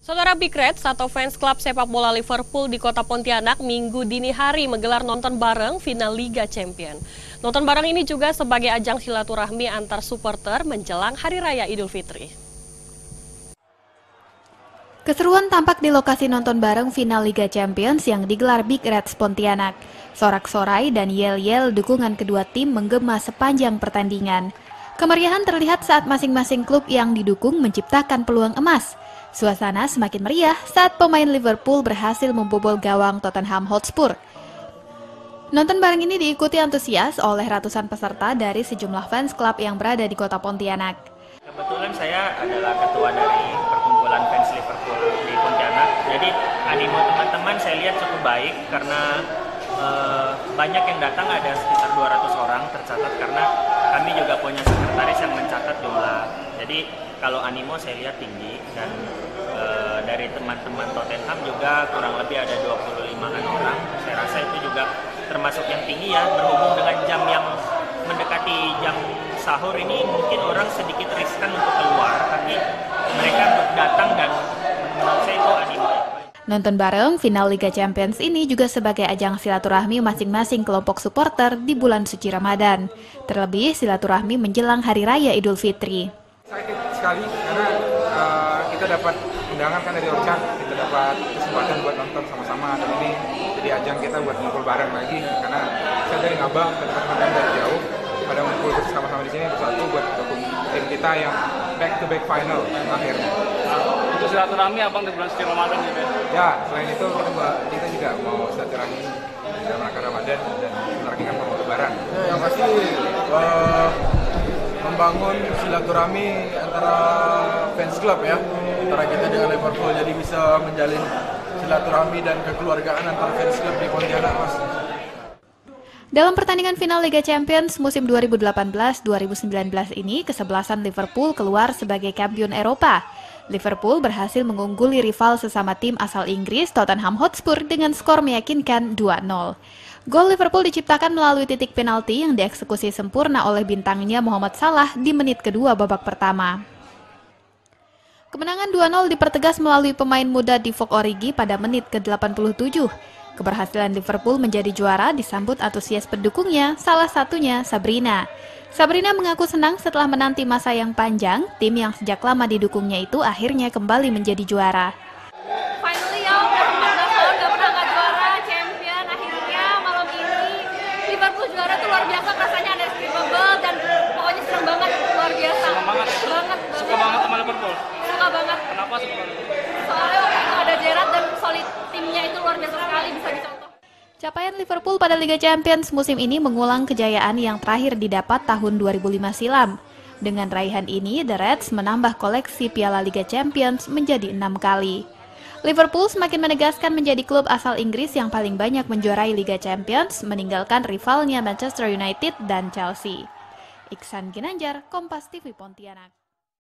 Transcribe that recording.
Saudara Big Reds atau fans klub sepak bola Liverpool di kota Pontianak Minggu dini hari menggelar nonton bareng final Liga Champions. Nonton bareng ini juga sebagai ajang silaturahmi antar supporter menjelang Hari Raya Idul Fitri. Keseruan tampak di lokasi nonton bareng final Liga Champions yang digelar Big Reds Pontianak. Sorak-sorai dan yel-yel dukungan kedua tim menggema sepanjang pertandingan. Kemeriahan terlihat saat masing-masing klub yang didukung menciptakan peluang emas. Suasana semakin meriah saat pemain Liverpool berhasil membobol gawang Tottenham Hotspur. Nonton bareng ini diikuti antusias oleh ratusan peserta dari sejumlah fans klub yang berada di kota Pontianak. Kebetulan saya adalah ketua dari perkumpulan fans Liverpool di Pontianak. Jadi animo teman-teman saya lihat cukup baik karena banyak yang datang, ada sekitar 200 orang tercatat karena kami juga punya sekretaris yang mencatat jumlah. Jadi kalau animo saya lihat tinggi dan dari teman-teman Tottenham juga kurang lebih ada 25-an orang. Saya rasa itu juga termasuk yang tinggi ya, berhubung dengan jam yang mendekati jam sahur ini mungkin orang sedikit riskan untuk keluar, tapi mereka datang dan menurut saya itu animo. Nonton bareng final Liga Champions ini juga sebagai ajang silaturahmi masing-masing kelompok supporter di bulan suci Ramadan. Terlebih silaturahmi menjelang Hari Raya Idul Fitri. Sakit sekali karena kita dapat undangan kan dari Orchard, kita dapat kesempatan buat nonton sama-sama, dan ini jadi ajang kita buat ngumpul bareng lagi karena saya dari Ngabang dan teman-teman dari jauh pada ngumpul bersama-sama di sini bersatu buat dukung tim kita yang back-to-back final akhirnya. Untuk silaturahmi abang di bulan suci Ramadan gitu ya? Selain itu kita juga mau silaturahmi dalam rangka Ramadan dan menerangkan momen Lebaran. Yang pasti membangun silaturahmi antara fans club ya, antara kita dengan Liverpool, jadi bisa menjalin silaturahmi dan kekeluargaan antara fans club di Pontianak, Mas. Dalam pertandingan final Liga Champions musim 2018-2019 ini, kesebelasan Liverpool keluar sebagai kampiun Eropa. Liverpool berhasil mengungguli rival sesama tim asal Inggris Tottenham Hotspur dengan skor meyakinkan 2-0. Gol Liverpool diciptakan melalui titik penalti yang dieksekusi sempurna oleh bintangnya Mohamed Salah di menit kedua babak pertama. Kemenangan 2-0 dipertegas melalui pemain muda Divock Origi pada menit ke-87. Keberhasilan Liverpool menjadi juara disambut antusias pendukungnya, salah satunya Sabrina. Sabrina mengaku senang setelah menanti masa yang panjang, tim yang sejak lama didukungnya itu akhirnya kembali menjadi juara. Finally ya, udah 14 tahun gak pernah gak juara champion, akhirnya malam ini Liverpool juara tuh luar biasa, rasanya unestimable dan pokoknya senang banget, luar biasa. Banget. Suka banget sama Liverpool? Suka banget. Kenapa suka banget? Soalnya waktu itu ada Gerrard dan solid timnya itu luar biasa sekali, bisa dicontoh. Capaian Liverpool pada Liga Champions musim ini mengulang kejayaan yang terakhir didapat tahun 2005 silam. Dengan raihan ini, The Reds menambah koleksi Piala Liga Champions menjadi 6 kali. Liverpool semakin menegaskan menjadi klub asal Inggris yang paling banyak menjuarai Liga Champions, meninggalkan rivalnya Manchester United dan Chelsea. Iksan Ginanjar, Kompas TV Pontianak.